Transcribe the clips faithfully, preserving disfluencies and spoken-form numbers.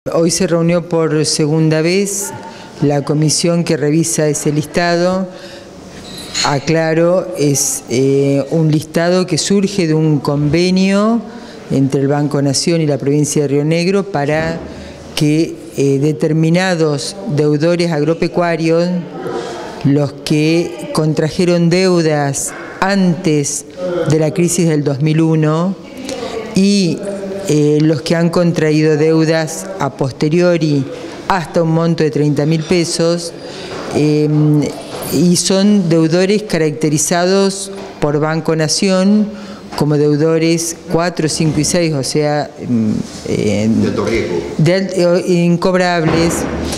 Hoy se reunió por segunda vez la comisión que revisa ese listado. Aclaro, es eh, un listado que surge de un convenio entre el Banco Nación y la provincia de Río Negro para que eh, determinados deudores agropecuarios, los que contrajeron deudas antes de la crisis del dos mil uno y eh, los que han contraído deudas a posteriori hasta un monto de treinta mil pesos, eh, y son deudores caracterizados por Banco Nación como deudores cuatro, cinco y seis, o sea, eh, de alto riesgo, de, eh, incobrables,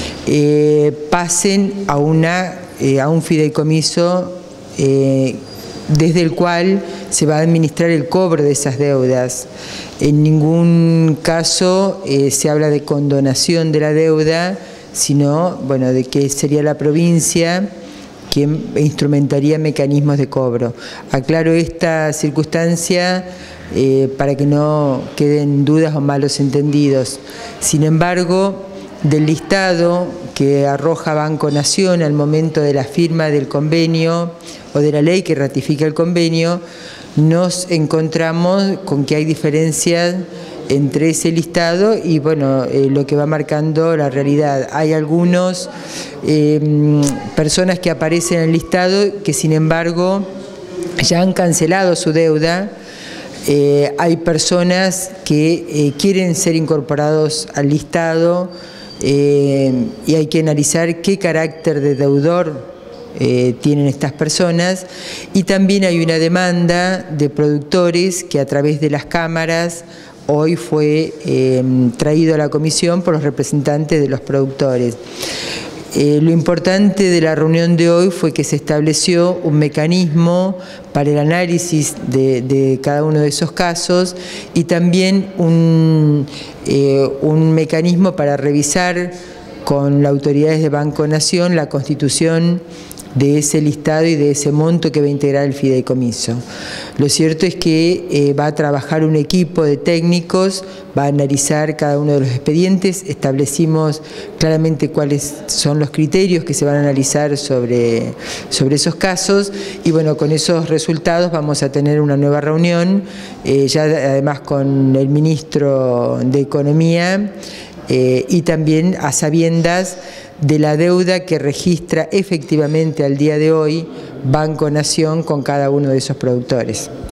eh, pasen a, una, eh, a un fideicomiso eh, desde el cual se va a administrar el cobro de esas deudas. En ningún caso eh, se habla de condonación de la deuda, sino bueno, de que sería la provincia quien instrumentaría mecanismos de cobro. Aclaro esta circunstancia eh, para que no queden dudas o malos entendidos. Sin embargo, del listado que arroja Banco Nación al momento de la firma del convenio o de la ley que ratifica el convenio, nos encontramos con que hay diferencias entre ese listado y bueno, eh, lo que va marcando la realidad. Hay algunos eh, personas que aparecen en el listado que sin embargo ya han cancelado su deuda. Eh, hay personas que eh, quieren ser incorporados al listado eh, y hay que analizar qué carácter de deudor Eh, tienen estas personas, y también hay una demanda de productores que a través de las cámaras hoy fue eh, traído a la comisión por los representantes de los productores. Eh, lo importante de la reunión de hoy fue que se estableció un mecanismo para el análisis de, de cada uno de esos casos y también un, eh, un mecanismo para revisar con las autoridades de Banco Nación la constitución de ese listado y de ese monto que va a integrar el fideicomiso. Lo cierto es que eh, va a trabajar un equipo de técnicos, va a analizar cada uno de los expedientes, establecimos claramente cuáles son los criterios que se van a analizar sobre, sobre esos casos y bueno, con esos resultados vamos a tener una nueva reunión, eh, ya además con el ministro de Economía eh, y también a sabiendas de la deuda que registra efectivamente al día de hoy Banco Nación con cada uno de esos productores.